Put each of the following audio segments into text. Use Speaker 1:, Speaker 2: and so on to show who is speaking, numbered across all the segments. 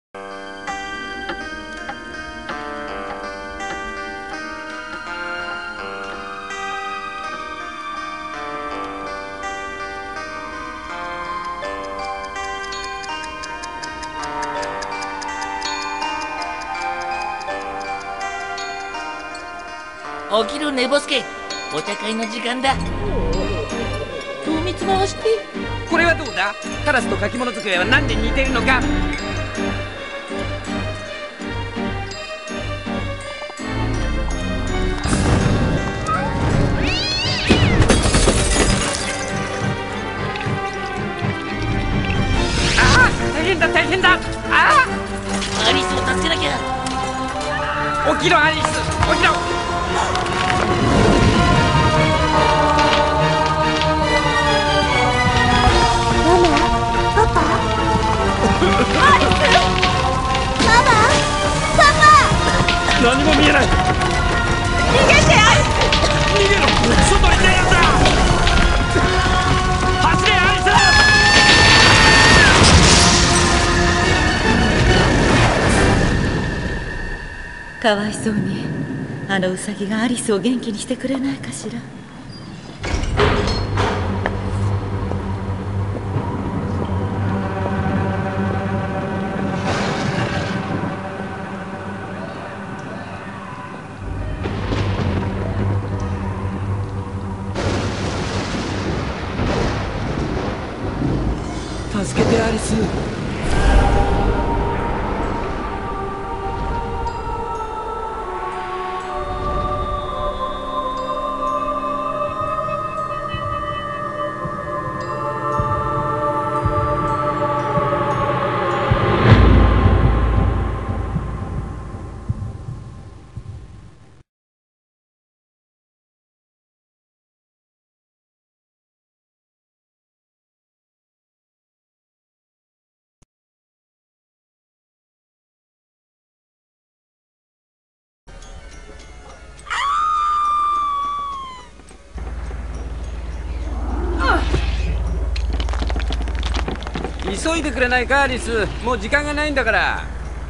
Speaker 1: 起きる寝ぼすけ、お茶会の時間だ。糖蜜回して。
Speaker 2: これはどうだ。カラスと書き物机は何で似てるのか。ああ、大変だ大変だ。ああ、
Speaker 1: アリスを助けなきゃ。
Speaker 2: 起きろアリス、起きろ。何も見えない。逃げてアリス。逃げろ、外に出るんだ。走れアリ
Speaker 3: ス。かわいそうに、あのウサギがアリスを元気にしてくれないかしら。
Speaker 2: 助けてアリス。急いでくれないかアリス、もう時間がないんだから。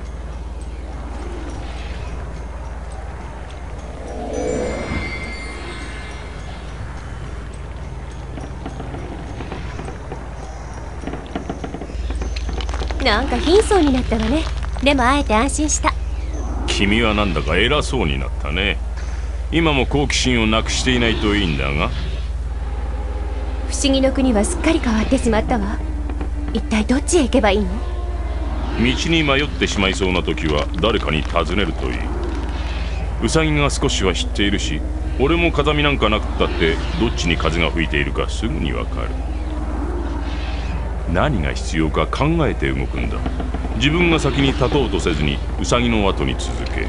Speaker 4: なんか貧相になったわね。でも会えて安心した。
Speaker 5: 君はなんだか偉そうになったね。今も好奇心をなくしていないといいんだが。
Speaker 4: 不思議の国はすっかり変わってしまったわ。一体どっちへ行けばいいの？
Speaker 5: 道に迷ってしまいそうな時は誰かに尋ねるといい。ウサギが少しは知っているし、俺も風見なんかなくったってどっちに風が吹いているかすぐにわかる。何が必要か考えて動くんだ。自分が先に立とうとせずにウサギの後に続け。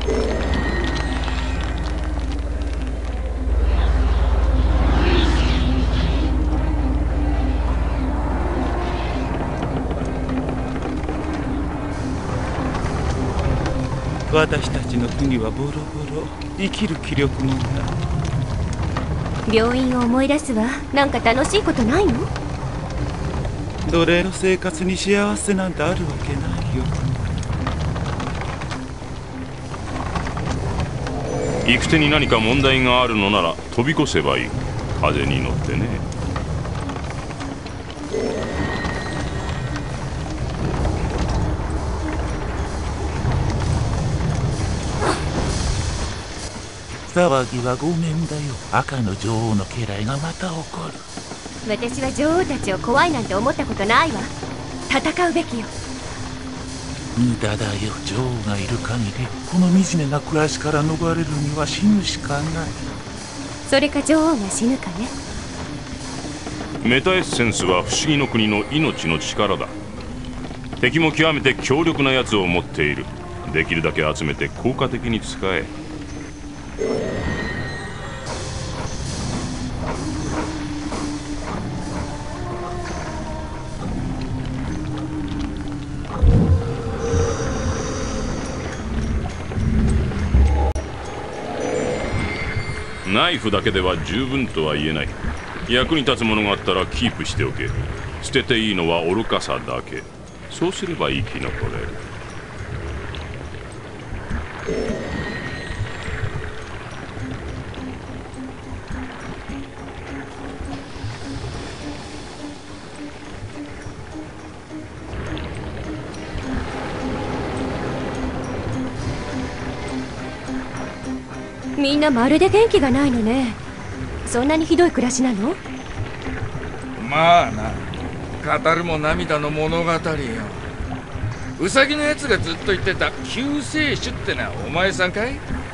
Speaker 6: 私たちの国はボロボロ、生きる気力もない。
Speaker 4: 病院を思い出すわ。なんか楽しいことないの？
Speaker 6: 奴隷の生活に幸せなんてあるわけないよ。
Speaker 5: 行く手に何か問題があるのなら飛び越せばいい。風に乗ってね。
Speaker 6: 騒ぎはごめんだよ。赤の女王の家来がまた起こる。
Speaker 4: 私は女王たちを怖いなんて思ったことないわ。戦うべきよ。
Speaker 6: 無駄だよ。女王がいる限りこの惨めな暮らしから逃れるには死ぬしかない。
Speaker 4: それか女王が死ぬかね。
Speaker 5: メタエッセンスは不思議の国の命の力だ。敵も極めて強力なやつを持っている。できるだけ集めて効果的に使え。ナイフだけでは十分とは言えない。役に立つものがあったらキープしておけ。捨てていいのは愚かさだけ。そうすれば生き残れる。
Speaker 4: みんなまるで元気がないのね。そんなにひどい暮らしなの？
Speaker 2: まあな、語るも涙の物語よ。ウサギのやつがずっと言ってた救世主ってのはお前さんかい？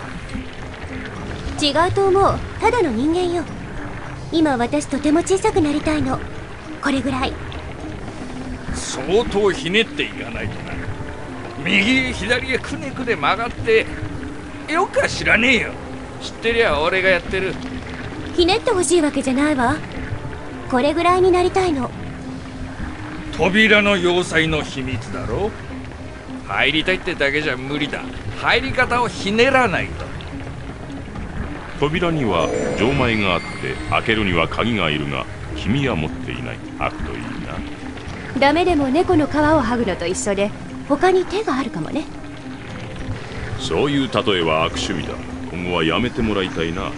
Speaker 4: 違うと思う。ただの人間よ。今私とても小さくなりたいの。これぐらい。
Speaker 2: 相当ひねっていかないとな。右へ左へくねくね曲がってよくは知らねえよ。知ってりゃ俺がやってる。
Speaker 4: ひねってほしいわけじゃないわ。これぐらいになりたいの。
Speaker 2: 扉の要塞の秘密だろ。入りたいってだけじゃ無理だ。入り方をひねらないと。
Speaker 5: 扉には錠前があって開けるには鍵がいるが、君は持っていない。悪といいな。
Speaker 4: ダメでも猫の皮を剥ぐのと一緒で、他に手があるかもね。
Speaker 5: そういう例えは悪趣味だ。今後はやめてもらいたいな。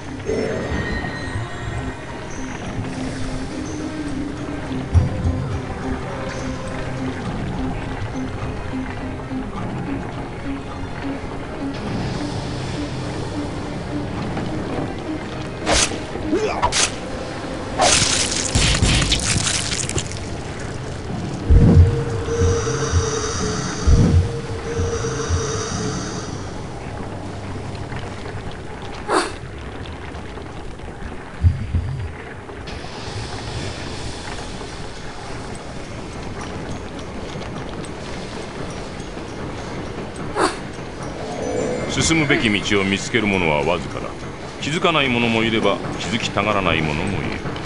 Speaker 5: 進むべき道を見つける者はわずかだ。気づかない者もいれば気づきたがらない者もいる。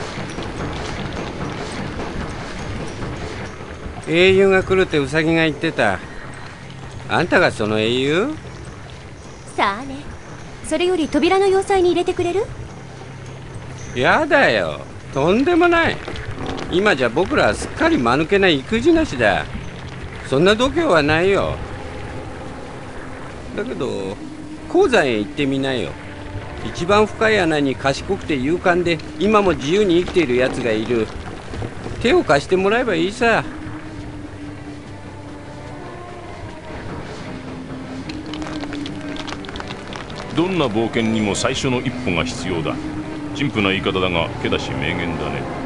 Speaker 7: 英雄が来るってウサギが言ってた。あんたがその英雄？
Speaker 4: さあね。それより扉の要塞に入れてくれる？
Speaker 7: やだよ、とんでもない。今じゃ僕らはすっかり間抜けな育児なしだ。そんな度胸はないよ。だけど鉱山へ行ってみなよ。一番深い穴に賢くて勇敢で今も自由に生きているやつがいる。手を貸してもらえばいいさ。
Speaker 5: どんな冒険にも最初の一歩が必要だ。陳腐な言い方だが、けだし名言だね。